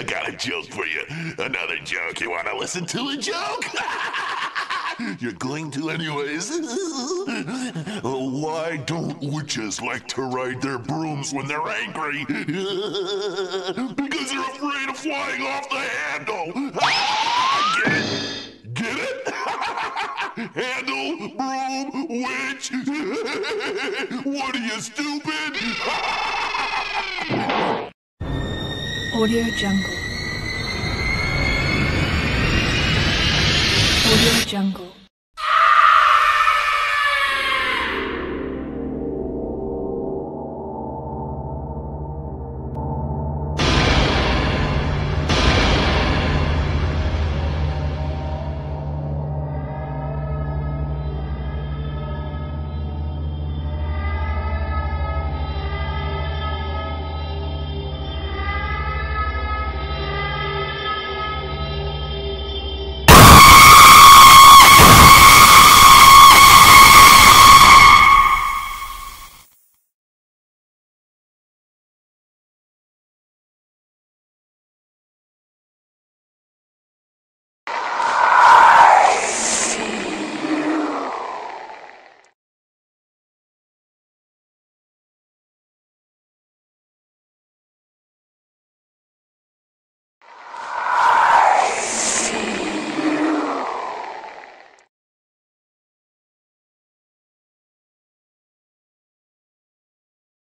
I got a joke for you. Another joke. You want to listen to a joke? You're going to anyways. Why don't witches like to ride their brooms when they're angry? Because they're afraid of flying off the handle. Get it? Get it? Handle, broom, witch. What are you, stupid? Audio Jungle. Audio Jungle.